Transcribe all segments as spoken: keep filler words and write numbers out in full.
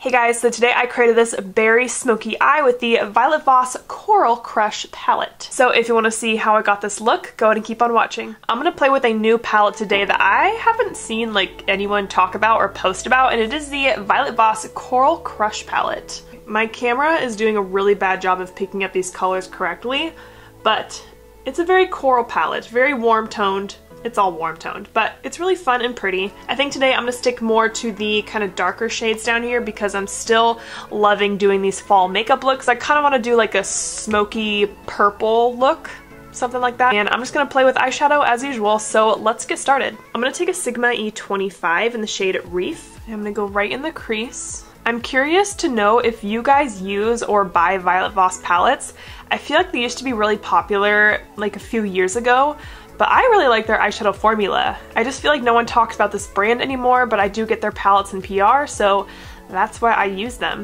Hey guys, so today I created this berry smoky eye with the Violet Voss Coral Crush palette. So if you want to see how I got this look, go ahead and keep on watching. I'm going to play with a new palette today that I haven't seen like anyone talk about or post about, and it is the Violet Voss Coral Crush palette. My camera is doing a really bad job of picking up these colors correctly, but it's a very coral palette, very warm toned. It's all warm toned, but it's really fun and pretty. I think today I'm gonna stick more to the kind of darker shades down here because I'm still loving doing these fall makeup looks. I kind of want to do like a smoky purple look, something like that. And I'm just gonna play with eyeshadow as usual, so let's get started. I'm gonna take a Sigma E twenty-five in the shade Reef. I'm gonna go right in the crease. I'm curious to know if you guys use or buy Violet Voss palettes. I feel like they used to be really popular like a few years ago, but I really like their eyeshadow formula. I just feel like no one talks about this brand anymore, but I do get their palettes in P R, so that's why I use them.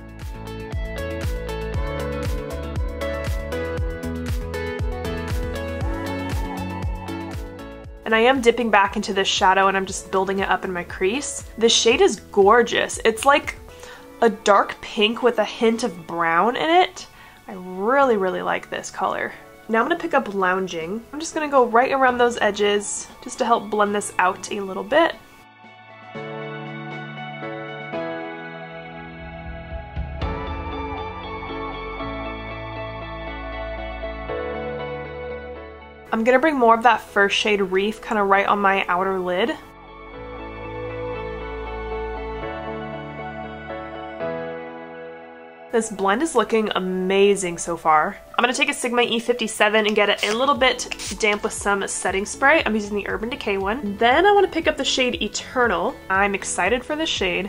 And I am dipping back into this shadow and I'm just building it up in my crease. This shade is gorgeous. It's like a dark pink with a hint of brown in it. I really, really like this color. Now I'm going to pick up Lounging. I'm just going to go right around those edges just to help blend this out a little bit. I'm going to bring more of that first shade Reef kind of right on my outer lid. This blend is looking amazing so far. I'm going to take a Sigma E fifty-seven and get it a little bit damp with some setting spray. I'm using the Urban Decay one. Then I want to pick up the shade Eternal. I'm excited for this shade.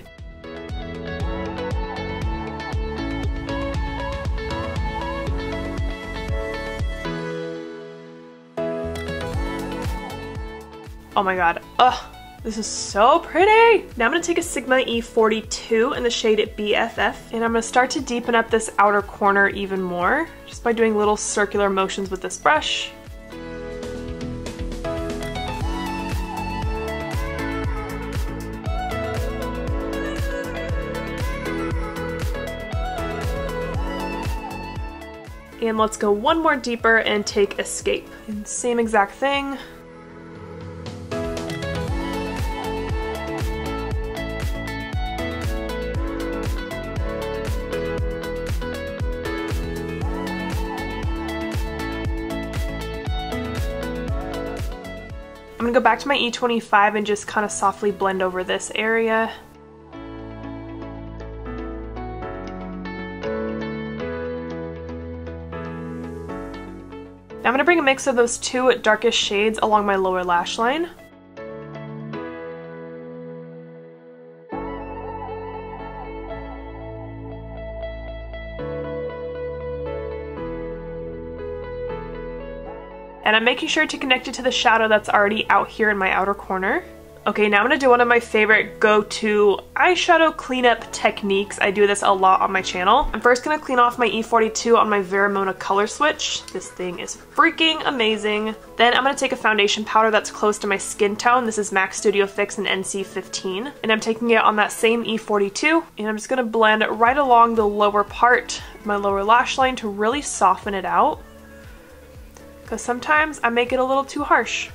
Oh my god. Ugh. This is so pretty! Now I'm going to take a Sigma E forty-two in the shade B F F, and I'm going to start to deepen up this outer corner even more, just by doing little circular motions with this brush. And let's go one more deeper and take Escape. And same exact thing. I'm gonna go back to my E twenty-five and just kind of softly blend over this area. Now I'm gonna bring a mix of those two darkest shades along my lower lash line. And I'm making sure to connect it to the shadow that's already out here in my outer corner. Okay, now I'm gonna do one of my favorite go-to eyeshadow cleanup techniques. I do this a lot on my channel. I'm first gonna clean off my E forty-two on my Veramona color switch. This thing is freaking amazing. Then I'm gonna take a foundation powder that's close to my skin tone. This is MAC Studio Fix in N C fifteen. And I'm taking it on that same E forty-two. And I'm just gonna blend right along the lower part of my lower lash line to really soften it out, because sometimes I make it a little too harsh.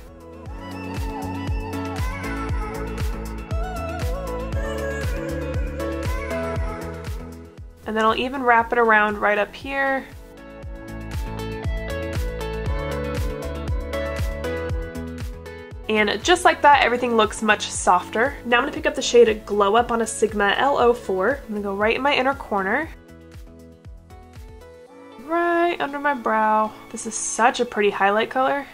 And then I'll even wrap it around right up here. And just like that, everything looks much softer. Now I'm gonna pick up the shade Glow Up on a Sigma L oh four. I'm gonna go right in my inner corner, right under my brow. This is such a pretty highlight color.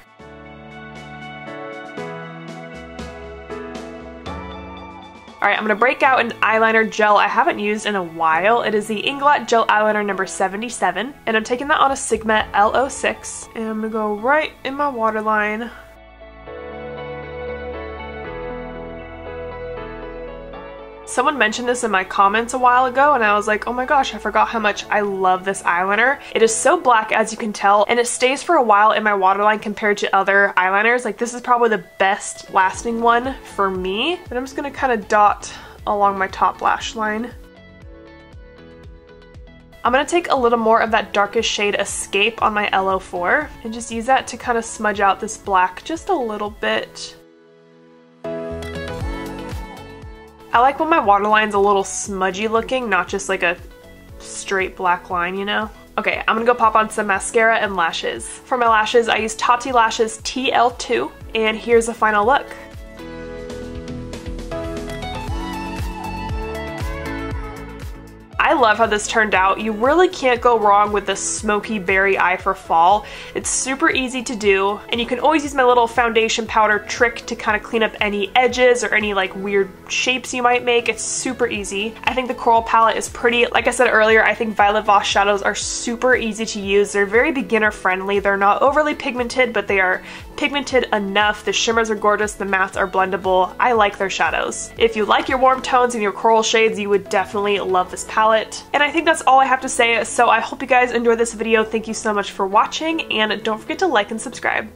Alright, I'm going to break out an eyeliner gel I haven't used in a while. It is the Inglot Gel Eyeliner number seventy-seven, and I'm taking that on a Sigma L oh six, and I'm going to go right in my waterline. Someone mentioned this in my comments a while ago and I was like, oh my gosh, I forgot how much I love this eyeliner. It is so black, as you can tell, and it stays for a while in my waterline compared to other eyeliners. Like, this is probably the best lasting one for me. And I'm just gonna kind of dot along my top lash line. I'm gonna take a little more of that darkest shade Escape on my L O four and just use that to kind of smudge out this black just a little bit. I like when my waterline's a little smudgy looking, not just like a straight black line, you know? Okay, I'm gonna go pop on some mascara and lashes. For my lashes, I use Tati Lashes T L two, and here's the final look. I love how this turned out. You really can't go wrong with this smoky berry eye for fall. It's super easy to do, and you can always use my little foundation powder trick to kind of clean up any edges or any like weird shapes you might make. It's super easy. I think the Coral palette is pretty. Like I said earlier, I think Violet Voss shadows are super easy to use. They're very beginner friendly. They're not overly pigmented, but they are pigmented enough. The shimmers are gorgeous, the mattes are blendable. I like their shadows. If you like your warm tones and your coral shades, you would definitely love this palette. And I think that's all I have to say, so I hope you guys enjoyed this video. Thank you so much for watching, and don't forget to like and subscribe.